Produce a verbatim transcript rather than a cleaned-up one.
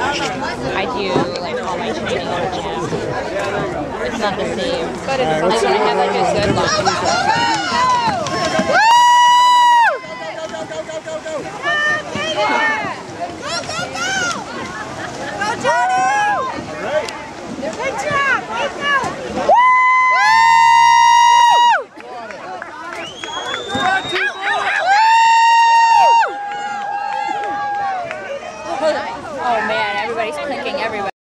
I do like all my training in the gym. It's not the same. But it's like when I have like a good long